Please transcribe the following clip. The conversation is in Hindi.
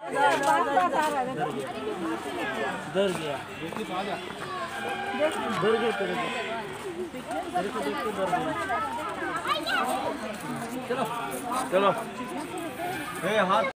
डर गया डर गया तेरे को देख के डर गया। चलो चलो हाथ